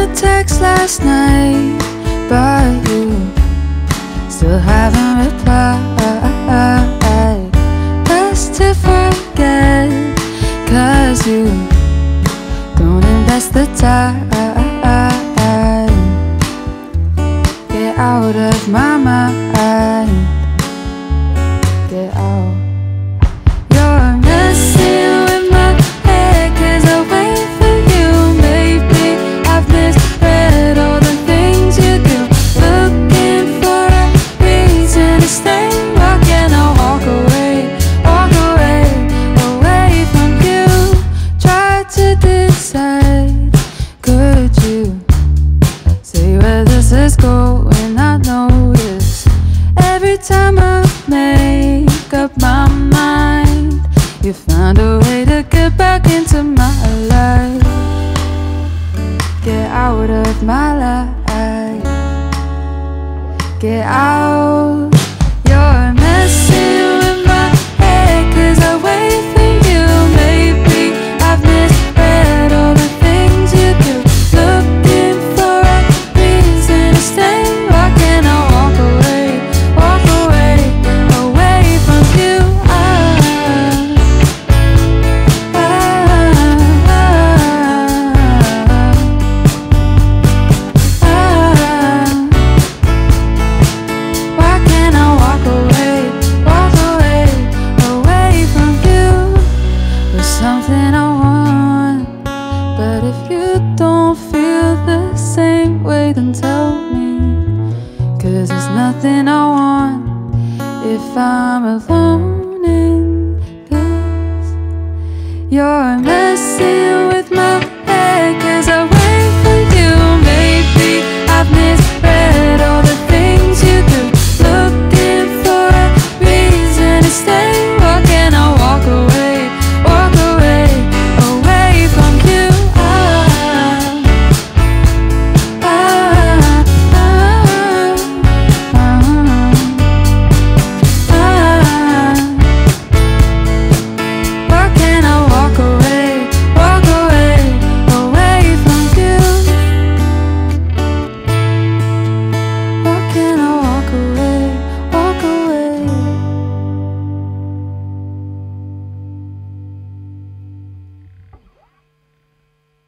text last night, but you still haven't replied. Best to forget, 'cause you don't invest the time. Get out of my mind. Get out. You're messing with my head, 'cause I wait for you. Maybe I've misread all the things you do. Looking for a reason to stay. Why can't I walk away from you? Try to decide, could you say where this is going? I notice every time I make up my mind, you found a way to get back into my life. Get out of my life. Get out. You're messing with my head, 'cause I wait for you. Maybe I've misread all the things you do. Looking for a reason to stay. Why can't I walk away from you? Why can't I walk away from you? There's something I want, but if you don't feel the same way, then tell me, 'cause there's nothing I want if I'm alone in this. You're messing